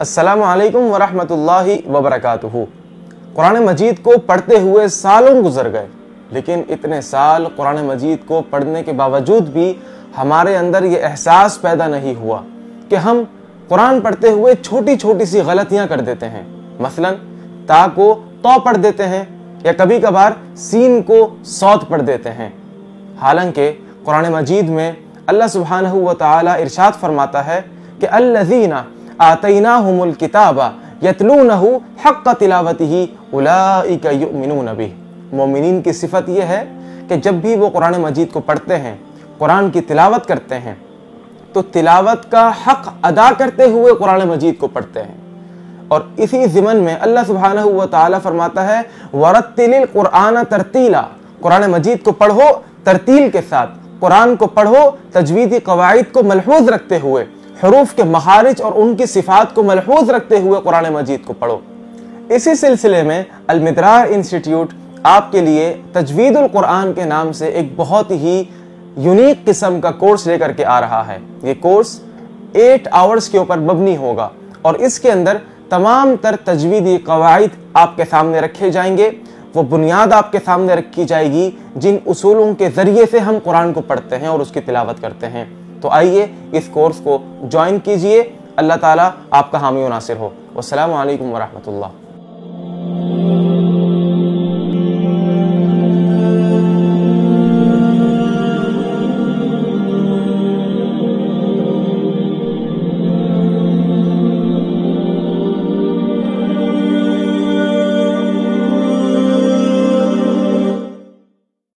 अस्सलामु अलैकुम वरहमतुल्लाहि वबरकातुहू। कुरान मजीद को पढ़ते हुए सालों गुजर गए, लेकिन इतने साल कुरान मजीद को पढ़ने के बावजूद भी हमारे अंदर ये एहसास पैदा नहीं हुआ कि हम कुरान पढ़ते हुए छोटी छोटी सी गलतियां कर देते हैं। मसलन ता को तो पढ़ देते हैं या कभी कभार सीन को सौत पढ़ देते हैं। हालांकि कुरान मजीद में अल्लाह सुब्हानहू व तआला इरशाद फरमाता है कि अल्लज़ीना आतैनाहुमुल किताबा यतलूनहु हक़्क़ तिलावतिही उलाइका युमिनून बिही। मोमिनीन की सिफत यह है कि जब भी वो कुरान मजीद को पढ़ते हैं, कुरान की तिलावत करते हैं, तो तिलावत का हक़ अदा करते हुए कुरान मजीद को पढ़ते हैं। और इसी ज़िमन में अल्लाह सुब्हानहू व तआला फरमाता है वरत्तिलिल कुरान तरतीला। कुरान मजीद को पढ़ो तरतील के साथ, कुरान को पढ़ो तजवीदी कवाइद को मलहूज़ रखते हुए, हरूफ के मखारिज और उनकी सिफात को मलहूज़ रखते हुए कुरान मजीद को पढ़ो। इसी सिलसिले में अल-मिदरार इंस्टीट्यूट आपके लिए तजवीदुल कुरान के नाम से एक बहुत ही यूनिक किस्म का कोर्स लेकर के आ रहा है। ये कोर्स 8 आवर्स के ऊपर मबनी होगा और इसके अंदर तमाम तर तजवीदी कवाइद आपके सामने रखे जाएंगे। वो बुनियाद आपके सामने रखी जाएगी जिन उसूलों के ज़रिए से हम कुरान को पढ़ते हैं और उसकी तिलावत करते हैं। तो आइए इस कोर्स को ज्वाइन कीजिए। अल्लाह ताला आपका हामी व नासिर हो। वस्सलामु अलैकुम वरहमतुल्लाह।